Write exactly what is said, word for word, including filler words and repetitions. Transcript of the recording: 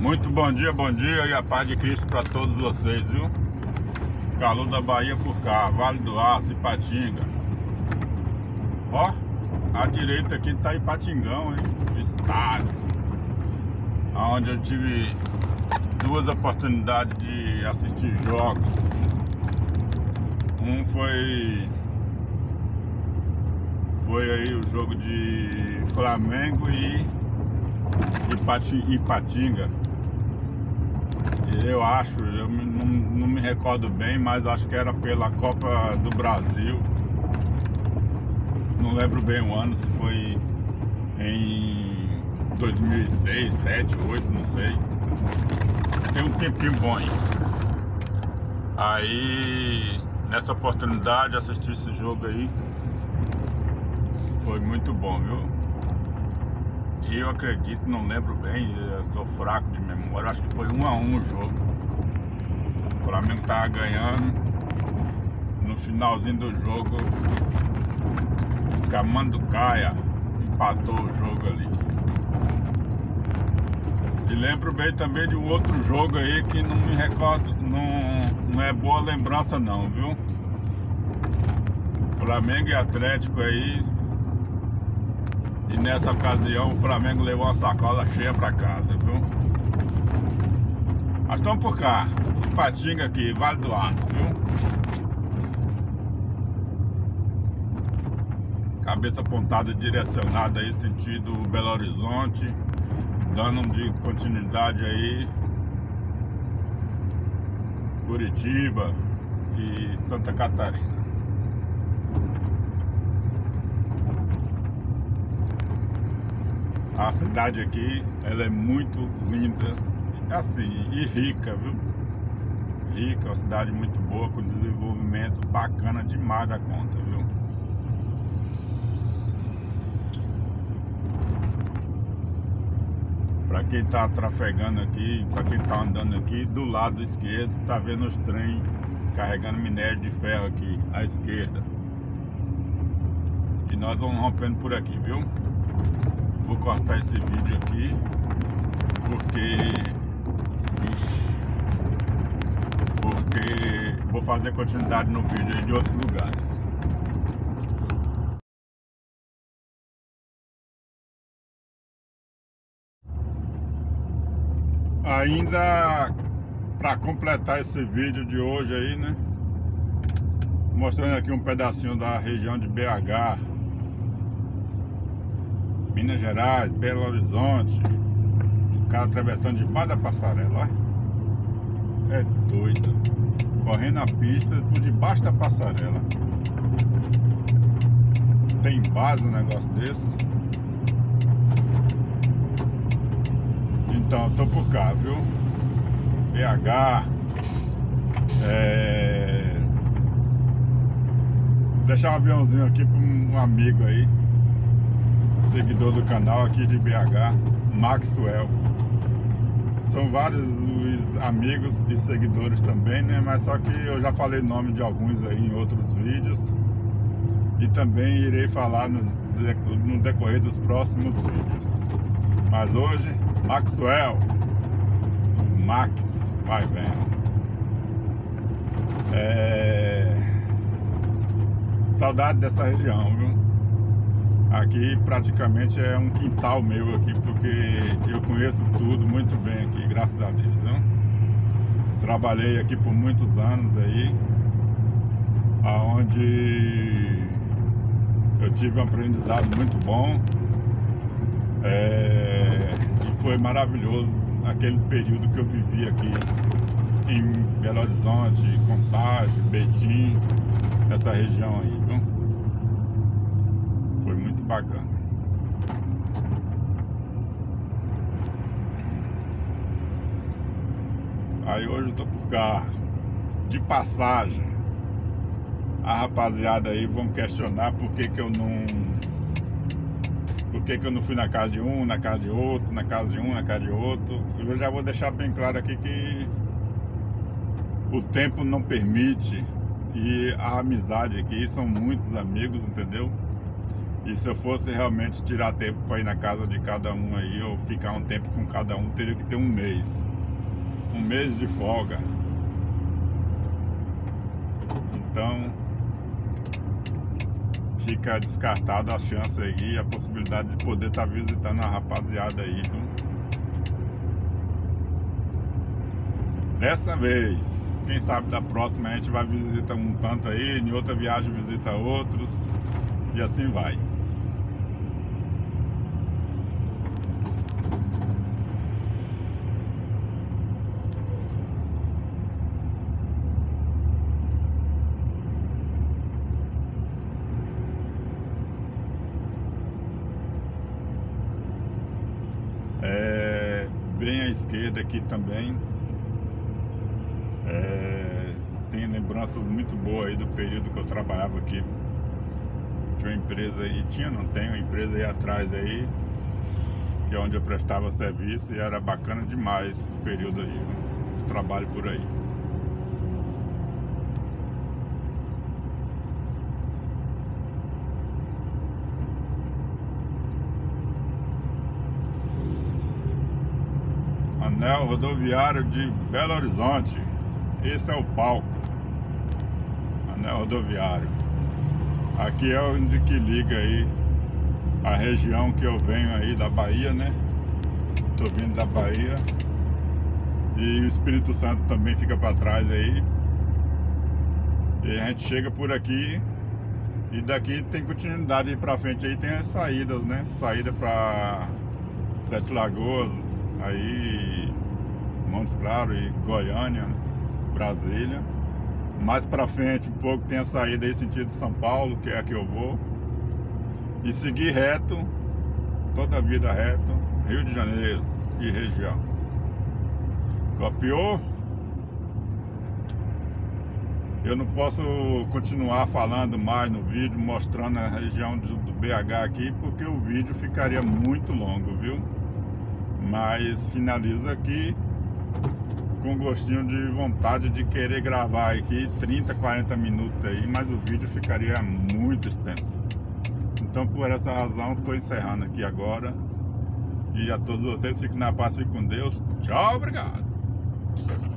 Muito bom dia, bom dia e a paz de Cristo para todos vocês, viu? Calor da Bahia por cá, Vale do Aço, Ipatinga. Ó, à direita aqui tá Ipatingão, hein? Estádio. Onde eu tive duas oportunidades de assistir jogos. Um foi... Foi aí o jogo de Flamengo e Ipatinga. Eu acho, eu não, não me recordo bem, mas acho que era pela Copa do Brasil. Não lembro bem o ano, se foi em dois mil e seis, sete, oito, não sei. Tem um tempinho bom aí. Aí, nessa oportunidade, assisti esse jogo aí. Foi muito bom, viu? E eu acredito, não lembro bem, eu sou fraco de memória, acho que foi um a um o jogo. O Flamengo tava ganhando. No finalzinho do jogo, Camanducaia empatou o jogo ali. E lembro bem também de um outro jogo aí que não me recordo, não, não é boa lembrança não, viu? Flamengo e Atlético aí. E nessa ocasião o Flamengo levou uma sacola cheia pra casa, viu? Nós estamos por cá, Ipatinga aqui, Vale do Aço, viu? Cabeça apontada direcionada aí, sentido Belo Horizonte, dando de continuidade aí Curitiba e Santa Catarina. A cidade aqui, ela é muito linda, assim, e rica, viu? Rica, uma cidade muito boa, com desenvolvimento bacana demais da conta, viu? Pra quem tá trafegando aqui, pra quem tá andando aqui, do lado esquerdo, tá vendo os trens carregando minério de ferro aqui, à esquerda. E nós vamos rompendo por aqui, viu? Vou cortar esse vídeo aqui porque ixi, porque vou fazer continuidade no vídeo aí de outros lugares. Ainda para completar esse vídeo de hoje aí, né? Mostrando aqui um pedacinho da região de B H, Minas Gerais, Belo Horizonte. O cara atravessando debaixo da passarela, ó. É doido. Correndo a pista por debaixo da passarela. Tem base um negócio desse? Então, tô por cá, viu? B H. É... Vou deixar um aviãozinho aqui para um amigo aí, seguidor do canal aqui de B H, Maxwell. São vários os amigos e seguidores também, né? Mas só que eu já falei o nome de alguns aí em outros vídeos. E também irei falar nos, no decorrer dos próximos vídeos. Mas hoje, Maxwell, o Max, vai vendo. É... Saudade dessa região, viu? Aqui praticamente é um quintal meu aqui, porque eu conheço tudo muito bem aqui, graças a Deus, né? Trabalhei aqui por muitos anos aí, aonde eu tive um aprendizado muito bom, é, e foi maravilhoso aquele período que eu vivi aqui em Belo Horizonte, Contagem, Betim, nessa região aí, viu? Foi muito bacana. Aí hoje eu tô por cá, de passagem. A rapaziada aí vão questionar por que que eu não... Por que que eu não fui na casa de um, na casa de outro, na casa de um, na casa de outro. Eu já vou deixar bem claro aqui que o tempo não permite. E a amizade aqui, são muitos amigos, entendeu? E se eu fosse realmente tirar tempo para ir na casa de cada um aí, ou ficar um tempo com cada um, teria que ter um mês. Um mês de folga. Então, fica descartada a chance aí, a possibilidade de poder estar visitando a rapaziada aí, viu? Dessa vez, quem sabe da próxima a gente vai visitar um tanto aí, em outra viagem visita outros, e assim vai. É, bem à esquerda aqui também, é, tem lembranças muito boas aí do período que eu trabalhava aqui. Tinha uma empresa aí, tinha, não tem, uma empresa aí atrás aí, que é onde eu prestava serviço, e era bacana demais o período aí, o trabalho por aí. Anel rodoviário de Belo Horizonte. Esse é o palco. Anel rodoviário. Aqui é onde que liga aí a região que eu venho aí da Bahia, né? Tô vindo da Bahia. E o Espírito Santo também fica para trás aí. E a gente chega por aqui. E daqui tem continuidade aí pra frente aí, tem as saídas, né? Saída para Sete Lagoas, aí Montes Claros e Goiânia, Brasília. Mais pra frente um pouco tem a saída aí sentido de São Paulo, que é a que eu vou. E seguir reto, toda a vida reto, Rio de Janeiro e região. Copiou? Eu não posso continuar falando mais no vídeo, mostrando a região do B H aqui, porque o vídeo ficaria muito longo, viu? Mas finaliza aqui com gostinho de vontade de querer gravar aqui trinta, quarenta minutos aí, mas o vídeo ficaria muito extenso. Então por essa razão estou encerrando aqui agora. E a todos vocês, fiquem na paz, fiquem com Deus. Tchau, obrigado.